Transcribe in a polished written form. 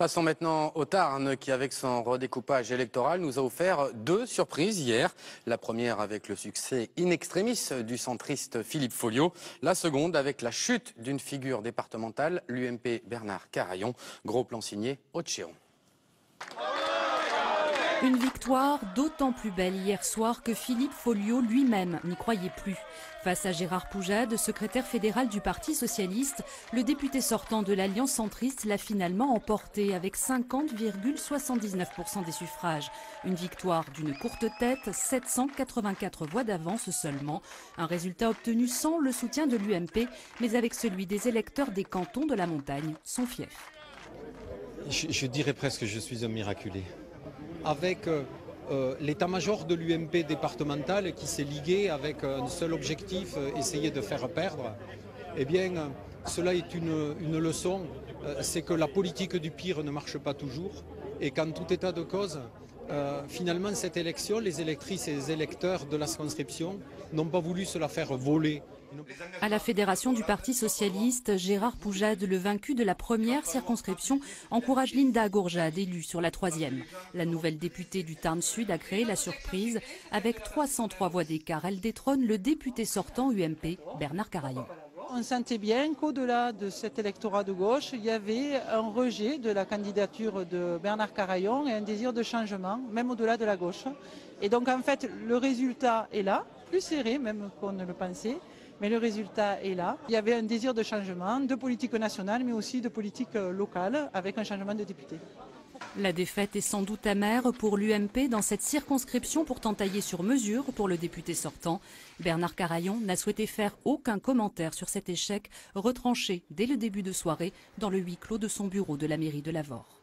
Passons maintenant au Tarn qui, avec son redécoupage électoral, nous a offert deux surprises hier. La première avec le succès in extremis du centriste Philippe Folliot. La seconde avec la chute d'une figure départementale, l'UMP Bernard Carayon. Gros plan signé Otchéon. Une victoire d'autant plus belle hier soir que Philippe Folliot lui-même n'y croyait plus. Face à Gérard Poujade, secrétaire fédéral du Parti socialiste, le député sortant de l'Alliance centriste l'a finalement emporté avec 50,79% des suffrages. Une victoire d'une courte tête, 784 voix d'avance seulement. Un résultat obtenu sans le soutien de l'UMP, mais avec celui des électeurs des cantons de la Montagne, son fief. Je dirais presque que je suis un miraculé. Avec l'état-major de l'UMP départemental qui s'est ligué avec un seul objectif, essayer de faire perdre, eh bien, cela est une leçon, c'est que la politique du pire ne marche pas toujours et qu'en tout état de cause, finalement, cette élection, les électrices et les électeurs de la circonscription n'ont pas voulu se la faire voler. À la fédération du Parti socialiste, Gérard Poujade, le vaincu de la première circonscription, encourage Linda Gourjade, élue sur la troisième. La nouvelle députée du Tarn Sud a créé la surprise. Avec 303 voix d'écart, elle détrône le député sortant UMP, Bernard Carayon. On sentait bien qu'au-delà de cet électorat de gauche, il y avait un rejet de la candidature de Bernard Carayon et un désir de changement, même au-delà de la gauche. Et donc en fait, le résultat est là, plus serré même qu'on ne le pensait. Mais le résultat est là. Il y avait un désir de changement, de politique nationale, mais aussi de politique locale, avec un changement de député. La défaite est sans doute amère pour l'UMP dans cette circonscription pourtant taillée sur mesure pour le député sortant. Bernard Carayon n'a souhaité faire aucun commentaire sur cet échec, retranché dès le début de soirée dans le huis clos de son bureau de la mairie de Lavore.